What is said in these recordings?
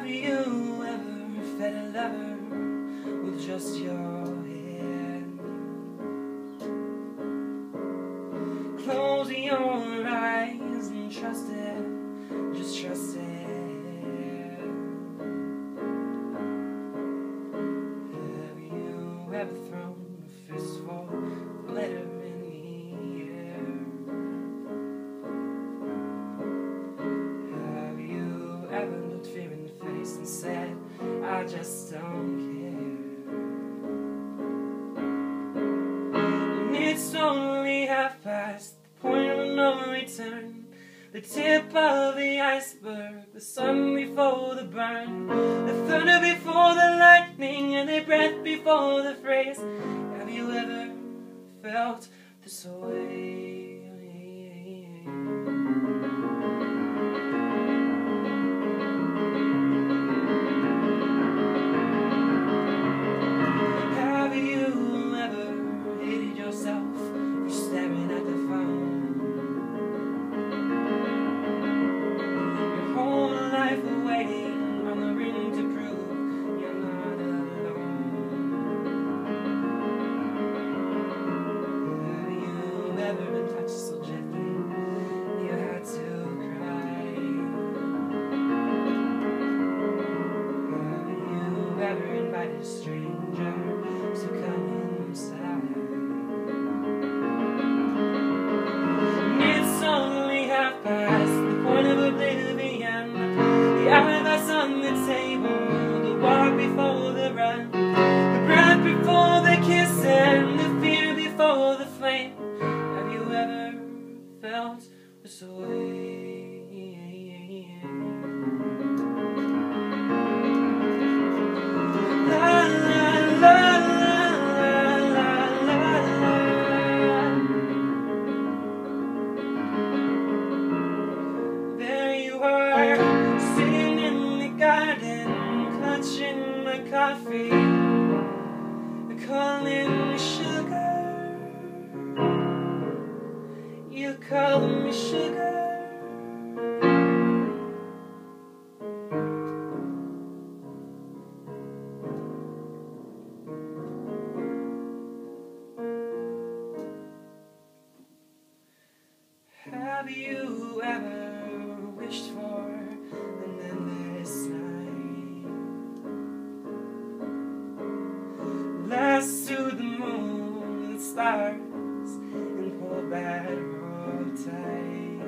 Have you ever fed a lover with just your hand? Close your eyes and trust it, just trust it. Have you ever thrown a fistful of glitter in the air? Have you ever looked fear in the face and said, I just don't care? And it's only half past, the point of no return, the tip of the iceberg, the sun before the burn, the thunder before the lightning, and the breath before the phrase. Have you ever felt this way? Have you ever hated yourself for staring at the phone? Your whole life waiting on the ring to prove you're not alone. Have you ever been touched so gently you had to cry? Have you ever invited a stranger to come inside? It's only half past, the point of oblivion, the eyeglass on the table, the walk before the run, the breath before the kiss, and the fear before the flame. Have you ever felt this way? La la la la la la la. There you are, sitting in the garden, clutching my coffee, calling me sugar. You call me sugar. Have you ever wished for an endless night? Last to the moon and stars and pull back real tight.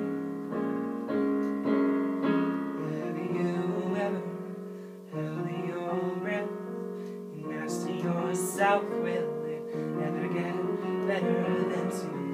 Have you ever held your breath and asked yourself, will it ever get better than tonight?